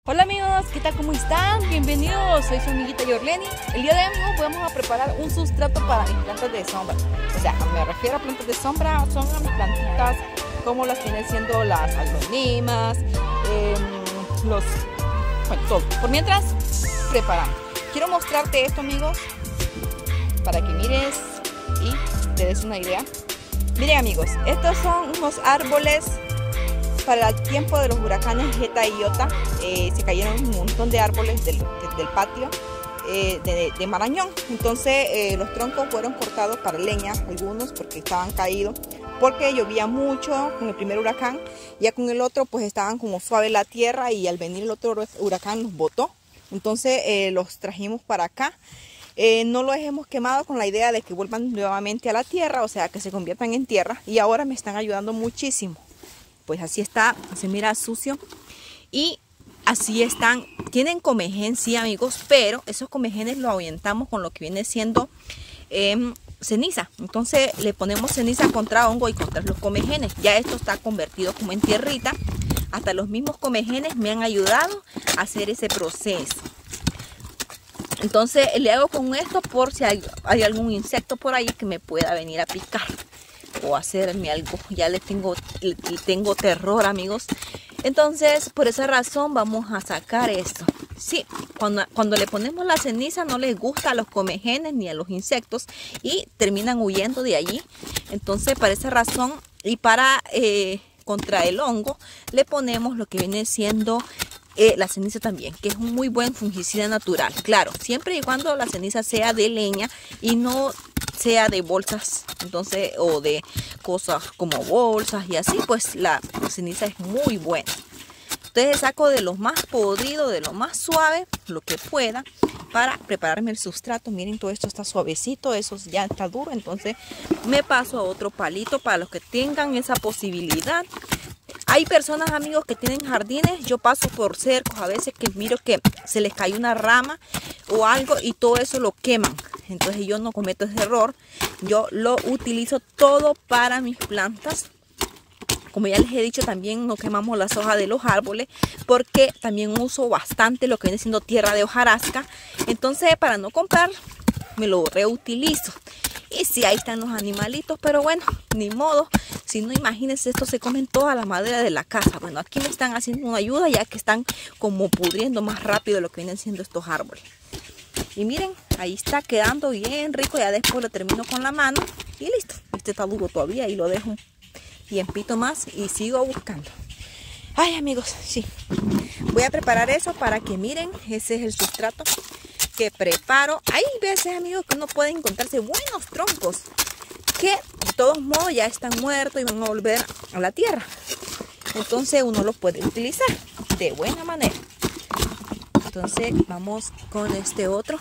Hola amigos, ¿qué tal? ¿Cómo están? Bienvenidos, soy su amiguita Yorleni. El día de hoy amigos vamos a preparar un sustrato para mis plantas de sombra. O sea, me refiero a plantas de sombra, son a mis plantitas como las vienen siendo las agronímas, bueno, todo. Por mientras, preparamos. Quiero mostrarte esto amigos, para que mires y te des una idea. Miren amigos, estos son unos árboles. Para el tiempo de los huracanes Eta y Iota se cayeron un montón de árboles del patio de Marañón. Entonces los troncos fueron cortados para leña, algunos porque estaban caídos, porque llovía mucho con el primer huracán. Ya con el otro pues estaban como suave la tierra y al venir el otro huracán los botó. Entonces los trajimos para acá. No los hemos quemado con la idea de que vuelvan nuevamente a la tierra, o sea que se conviertan en tierra, y ahora me están ayudando muchísimo. Pues así está, se mira sucio y así están. Tienen comején, sí amigos, pero esos comejenes los ahuyentamos con lo que viene siendo ceniza. Entonces le ponemos ceniza contra hongo y contra los comejenes. Ya esto está convertido como en tierrita. Hasta los mismos comejenes me han ayudado a hacer ese proceso. Entonces le hago con esto por si hay algún insecto por ahí que me pueda venir a picar o hacerme algo. Ya le tengo terror amigos. Entonces por esa razón vamos a sacar esto. Sí, cuando le ponemos la ceniza no les gusta a los comejenes ni a los insectos y terminan huyendo de allí. Entonces por esa razón y para contra el hongo le ponemos lo que viene siendo la ceniza también, que es un muy buen fungicida natural. Claro, siempre y cuando la ceniza sea de leña y no sea de bolsas, entonces, o de cosas como bolsas y así, pues la ceniza es muy buena. Entonces saco de lo más podrido, de lo más suave, lo que pueda, para prepararme el sustrato. Miren, todo esto está suavecito, eso ya está duro, entonces me paso a otro palito para los que tengan esa posibilidad. Hay personas amigos que tienen jardines, yo paso por cercos a veces que miro que se les cae una rama o algo y todo eso lo queman. Entonces yo no cometo ese error, yo lo utilizo todo para mis plantas. Como ya les he dicho, también no quemamos las hojas de los árboles porque también uso bastante lo que viene siendo tierra de hojarasca. Entonces para no comprar me lo reutilizo. Y sí, ahí están los animalitos, pero bueno, ni modo. Si no, imagínense, esto se comen toda la madera de la casa. Bueno, aquí me están haciendo una ayuda ya que están como pudriendo más rápido lo que vienen siendo estos árboles. Y miren, ahí está quedando bien rico. Ya después lo termino con la mano y listo. Este está duro todavía y lo dejo un tiempito más y sigo buscando. Ay amigos, sí. Voy a preparar eso para que miren, ese es el sustrato que preparo. Hay veces amigos que no pueden encontrarse buenos troncos que de todos modos ya están muertos y van a volver a la tierra. Entonces uno los puede utilizar de buena manera. Entonces vamos con este otro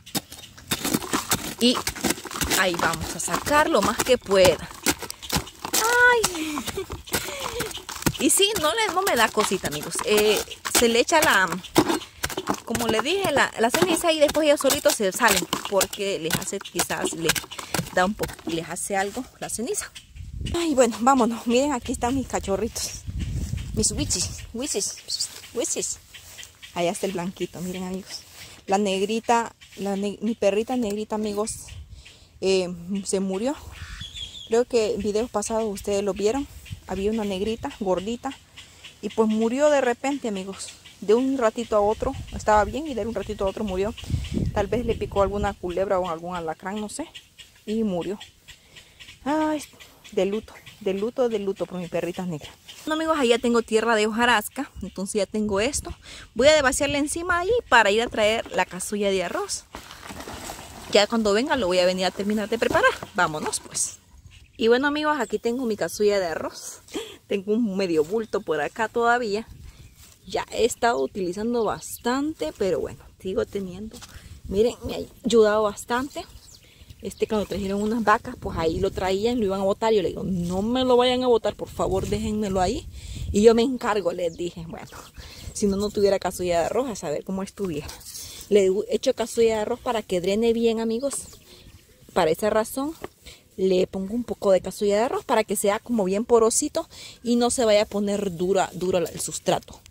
y ahí vamos a sacar lo más que pueda. Ay. Y sí, no me da cosita amigos. Se le echa como les dije, la ceniza y después ellos solitos se salen porque les hace, quizás les da un poco, les hace algo la ceniza. Ay, bueno, vámonos. Miren, aquí están mis cachorritos, mis wisis. Allá está el blanquito, miren amigos. La negrita, mi perrita negrita amigos, se murió. Creo que en videos pasados ustedes lo vieron. Había una negrita gordita y pues murió de repente amigos. De un ratito a otro estaba bien y de un ratito a otro murió. Tal vez le picó alguna culebra o algún alacrán, no sé. Y murió. Ay, de luto por mi perrita negra. Bueno amigos, ahí ya tengo tierra de hojarasca. Entonces ya tengo esto. Voy a vaciarle encima ahí para ir a traer la casulla de arroz. Ya cuando venga lo voy a venir a terminar de preparar. Vámonos pues. Y bueno amigos, aquí tengo mi casulla de arroz. Tengo un medio bulto por acá todavía. Ya he estado utilizando bastante, pero bueno, sigo teniendo. Miren, me ha ayudado bastante. Cuando trajeron unas vacas, pues ahí lo traían, lo iban a botar. Yo le digo, no me lo vayan a botar, por favor, déjenmelo ahí. Y yo me encargo, les dije, bueno, si no tuviera casulla de arroz, a saber cómo estuviera. Le he hecho casulla de arroz para que drene bien, amigos. Para esa razón, le pongo un poco de casulla de arroz para que sea como bien porosito y no se vaya a poner duro el sustrato.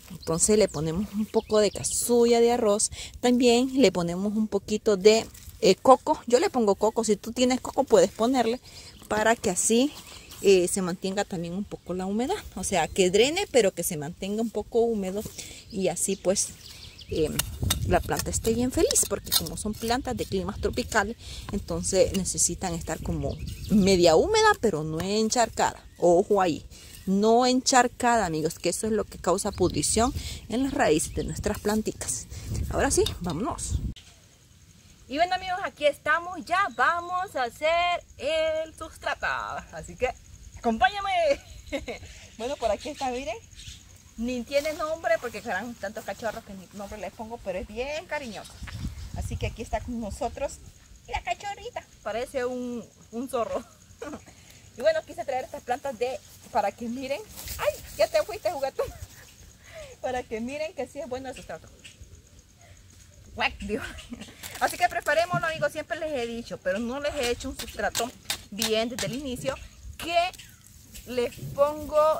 Entonces le ponemos un poco de casulla de arroz. También le ponemos un poquito de coco. Yo le pongo coco. Si tú tienes coco puedes ponerle para que así se mantenga también un poco la humedad. O sea, que drene pero que se mantenga un poco húmedo. Y así pues la planta esté bien feliz. Porque como son plantas de climas tropicales, entonces necesitan estar como media húmeda pero no encharcada. Ojo ahí. No encharcada, amigos, que eso es lo que causa pudrición en las raíces de nuestras plantitas. Ahora sí, vámonos. Y bueno, amigos, aquí estamos. Ya vamos a hacer el sustrato. Así que, acompáñame. Bueno, por aquí está, miren. Ni tiene nombre porque serán tantos cachorros que ni nombre les pongo, pero es bien cariñoso. Así que aquí está con nosotros la cachorrita. Parece un zorro. Y bueno, quise traer estas plantas para que miren. ¡Ay! Ya te fuiste, juguetón. Para que miren que sí es bueno el sustrato. Dios. Así que preparémoslo, amigos. Siempre les he dicho, pero no les he hecho un sustrato bien desde el inicio. Que les pongo...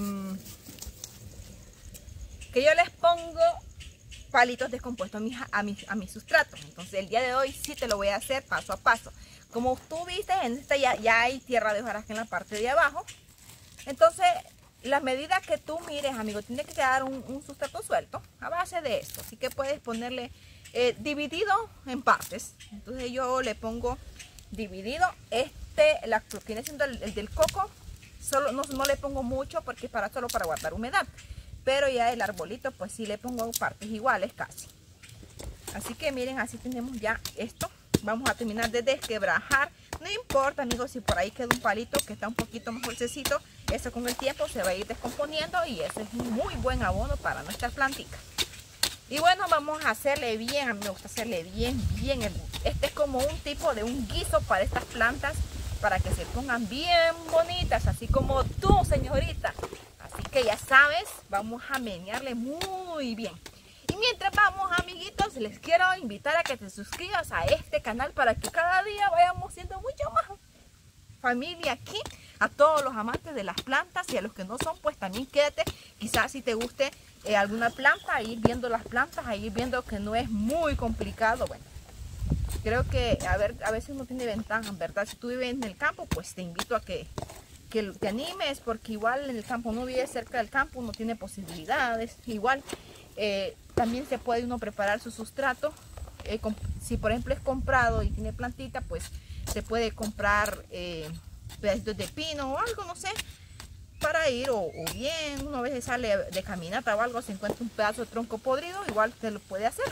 que yo les pongo palitos descompuestos a mis sustratos. Entonces el día de hoy sí te lo voy a hacer paso a paso. Como tú viste, en esta ya hay tierra de hojarasca en la parte de abajo. Entonces, la medida que tú mires, amigo, tiene que quedar un sustrato suelto a base de esto. Así que puedes ponerle dividido en partes. Entonces yo le pongo dividido. Lo que viene siendo el del coco, solo no le pongo mucho porque es solo para guardar humedad. Pero ya el arbolito, pues sí le pongo partes iguales casi. Así que miren, así tenemos ya esto. Vamos a terminar de desquebrajar. No importa, amigos, si por ahí queda un palito que está un poquito más dulcecito. Eso con el tiempo se va a ir descomponiendo y eso es un muy buen abono para nuestras plantitas. Y bueno, vamos a hacerle bien. A mí me gusta hacerle bien. Este es como un tipo de un guiso para estas plantas, para que se pongan bien bonitas, así como tú, señorita. Así que ya sabes, vamos a menearle muy bien. Y mientras vamos, amiguitos, les quiero invitar a que te suscribas a este canal para que cada día vayamos siendo mucho más familia aquí. A todos los amantes de las plantas y a los que no son, pues también quédate. Quizás si te guste alguna planta, ir viendo las plantas, ir viendo que no es muy complicado. Bueno, creo que a veces no tiene ventaja, ¿verdad? Si tú vives en el campo, pues te invito a que te animes, porque igual en el campo, no vive cerca del campo, uno tiene posibilidades. Igual también se puede uno preparar su sustrato. Si por ejemplo es comprado y tiene plantita, pues se puede comprar pedacitos de pino o algo, no sé, para ir, o bien uno a veces sale de caminata o algo, se encuentra un pedazo de tronco podrido, igual te lo puede hacer.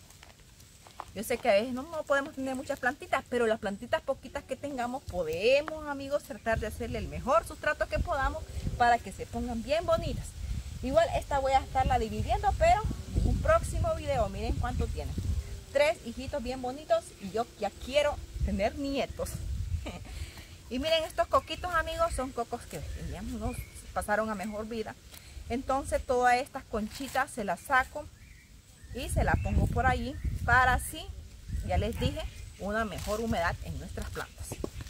Yo sé que a veces no podemos tener muchas plantitas, pero las plantitas poquitas que tengamos podemos, amigos, tratar de hacerle el mejor sustrato que podamos para que se pongan bien bonitas. Igual esta voy a estarla dividiendo, pero en un próximo video. Miren cuánto tiene. 3 hijitos bien bonitos y yo ya quiero tener nietos. Y miren, estos coquitos, amigos, son cocos que ya nos pasaron a mejor vida. Entonces todas estas conchitas se las saco y se las pongo por allí para así, ya les dije, una mejor humedad en nuestras plantas.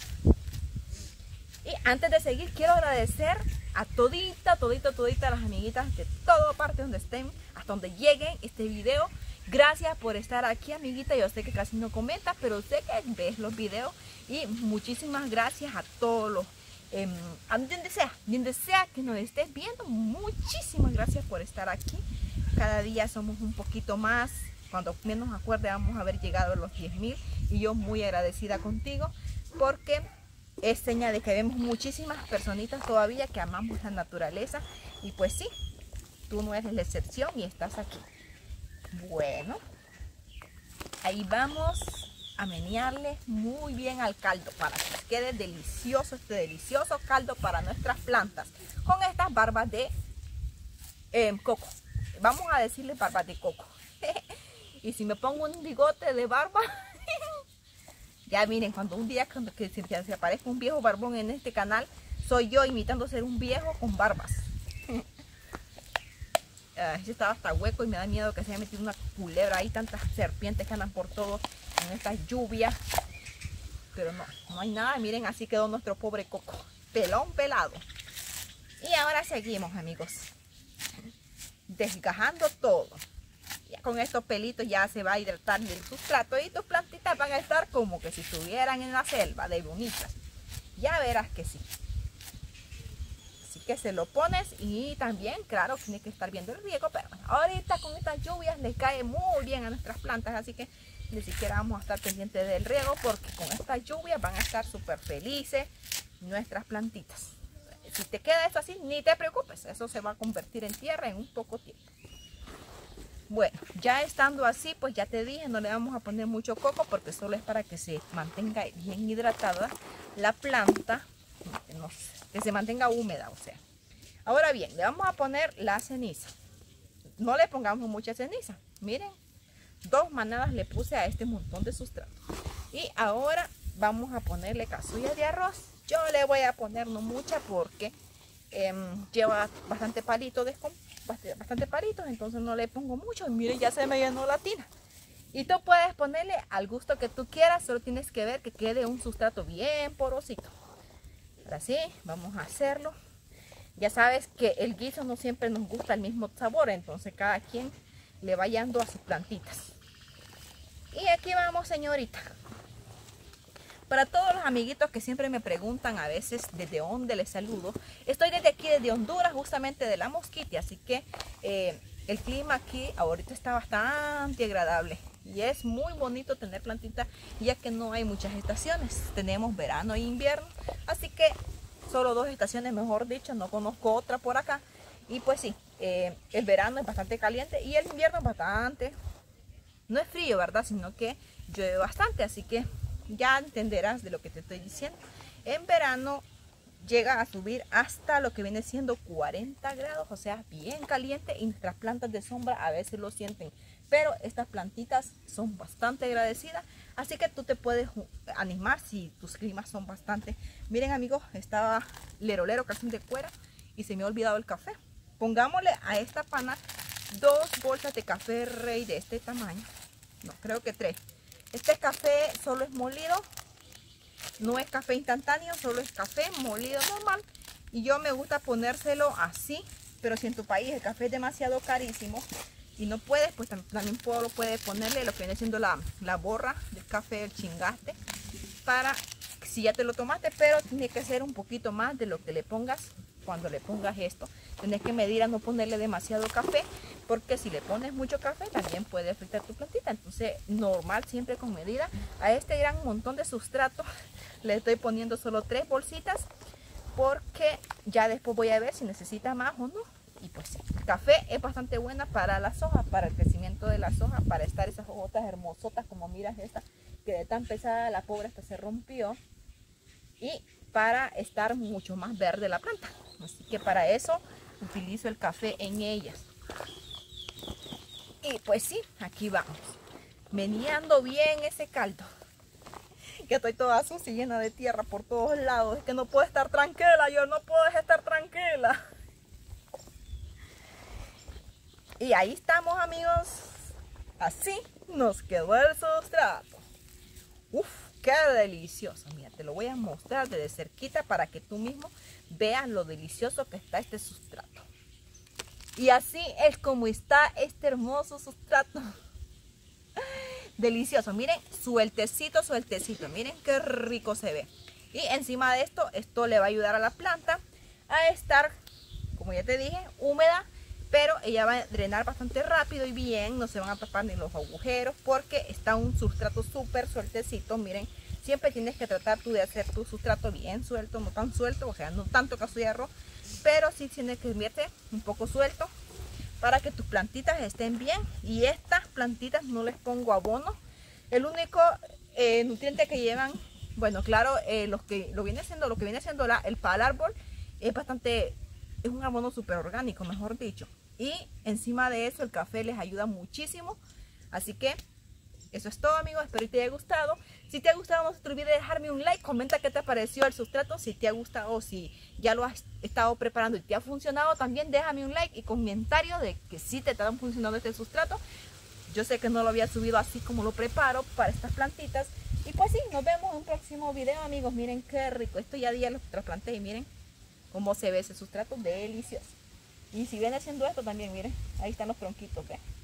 Y antes de seguir, quiero agradecer a todita las amiguitas de toda parte donde estén, hasta donde lleguen este video. Gracias por estar aquí, amiguita. Yo sé que casi no comentas, pero sé que ves los videos. Y muchísimas gracias a todos los, a donde sea que nos estés viendo. Muchísimas gracias por estar aquí. Cada día somos un poquito más. Cuando menos acuerde vamos a haber llegado a los 10.000. Y yo muy agradecida contigo, porque es señal de que vemos muchísimas personitas todavía que amamos la naturaleza. Y pues sí, tú no eres la excepción y estás aquí. Bueno, ahí vamos a menearle muy bien al caldo para que quede delicioso, este delicioso caldo para nuestras plantas con estas barbas de coco. Vamos a decirle barbas de coco. Y si me pongo un bigote de barba, ya miren, cuando un día que se aparezca un viejo barbón en este canal, soy yo imitando ser un viejo con barbas. Yo estaba hasta hueco y me da miedo que se haya metido una culebra. Hay tantas serpientes que andan por todo en estas lluvias. Pero no hay nada. Miren, así quedó nuestro pobre coco. Pelón pelado. Y ahora seguimos, amigos. desgajando todo. Ya con estos pelitos ya se va a hidratar el sustrato y tus plantitas van a estar como que si estuvieran en la selva de bonitas. Ya verás que sí. Así que se lo pones y también, claro, tiene que estar viendo el riego, pero bueno, ahorita con estas lluvias le cae muy bien a nuestras plantas, así que ni siquiera vamos a estar pendientes del riego porque con estas lluvias van a estar súper felices nuestras plantitas. Si te queda esto así, ni te preocupes, eso se va a convertir en tierra en un poco tiempo. Bueno, ya estando así, pues ya te dije, no le vamos a poner mucho coco porque solo es para que se mantenga bien hidratada la planta, no sé, que se mantenga húmeda, o sea. Ahora bien, le vamos a poner la ceniza. No le pongamos mucha ceniza, miren, 2 manadas le puse a este montón de sustrato. Y ahora vamos a ponerle casulla de arroz. Yo le voy a poner no mucha porque lleva bastante palitos, entonces no le pongo mucho. Y miren, ya se me llenó la tina. Y tú puedes ponerle al gusto que tú quieras, solo tienes que ver que quede un sustrato bien porosito. Ahora sí, vamos a hacerlo. Ya sabes que el guiso no siempre nos gusta el mismo sabor, entonces cada quien le va hallando a sus plantitas. Y aquí vamos, señorita. Para todos los amiguitos que siempre me preguntan a veces desde dónde les saludo, estoy desde aquí, desde Honduras, justamente de La Mosquitia, así que el clima aquí ahorita está bastante agradable y es muy bonito tener plantitas ya que no hay muchas estaciones, tenemos verano e invierno, así que solo 2 estaciones, mejor dicho, no conozco otra por acá. Y pues sí, el verano es bastante caliente y el invierno es bastante, no es frío, ¿verdad? Sino que llueve bastante, así que ya entenderás de lo que te estoy diciendo. En verano llega a subir hasta lo que viene siendo 40 grados, o sea, bien caliente, y nuestras plantas de sombra a veces lo sienten. Pero estas plantitas son bastante agradecidas, así que tú te puedes animar si tus climas son bastante. Miren, amigos, estaba lero calzón de cuero y se me ha olvidado el café. Pongámosle a esta pana 2 bolsas de café rey de este tamaño. No, creo que 3. Este café solo es molido, no es café instantáneo, solo es café molido normal. Y yo me gusta ponérselo así, pero si en tu país el café es demasiado carísimo y no puedes, pues también puedes ponerle lo que viene siendo la borra del café, el chingaste, para si ya te lo tomaste, pero tiene que ser un poquito más de lo que le pongas. Cuando le pongas esto, tienes que medir a no ponerle demasiado café, porque si le pones mucho café también puede afectar tu plantita. Entonces, normal, siempre con medida. A este gran montón de sustrato le estoy poniendo solo 3 bolsitas, porque ya después voy a ver si necesita más o no. Y pues sí, el café es bastante buena para las hojas, para el crecimiento de las hojas, para estar esas hojas hermosotas como miras esta, que de tan pesada la pobre hasta se rompió. Y para estar mucho más verde la planta. Así que para eso utilizo el café en ellas. Y pues sí, aquí vamos, meneando bien ese caldo. Que estoy toda sucia y llena de tierra por todos lados. Es que no puedo estar tranquila, yo no puedo estar tranquila. Y ahí estamos, amigos. Así nos quedó el sustrato. Uf, qué delicioso. Mira, te lo voy a mostrar desde cerquita para que tú mismo veas lo delicioso que está este sustrato. Y así es como está este hermoso sustrato. Delicioso, miren, sueltecito, miren qué rico se ve. Y encima de esto le va a ayudar a la planta a estar, como ya te dije, húmeda, pero ella va a drenar bastante rápido y bien, no se van a tapar ni los agujeros porque está un sustrato súper sueltecito. Miren, siempre tienes que tratar tú de hacer tu sustrato bien suelto, no tan suelto, o sea, no tanto caso de arroz, pero sí tienes que irte un poco suelto para que tus plantitas estén bien. Y estas plantitas no les pongo abono. El único nutriente que llevan, bueno, claro, lo que viene siendo el para el árbol es un abono súper orgánico, mejor dicho. Y encima de eso el café les ayuda muchísimo. Así que eso es todo, amigos, espero que te haya gustado. Si te ha gustado, no se te olvide dejarme un like, comenta qué te pareció el sustrato, si te ha gustado o si ya lo has estado preparando y te ha funcionado, también déjame un like y comentario de que sí te está funcionando este sustrato. Yo sé que no lo había subido así como lo preparo para estas plantitas. Y pues sí, nos vemos en un próximo video, amigos. Miren qué rico, esto ya lo trasplanté y miren cómo se ve ese sustrato delicioso. Y si viene haciendo esto también, miren. Ahí están los tronquitos, ¿ves?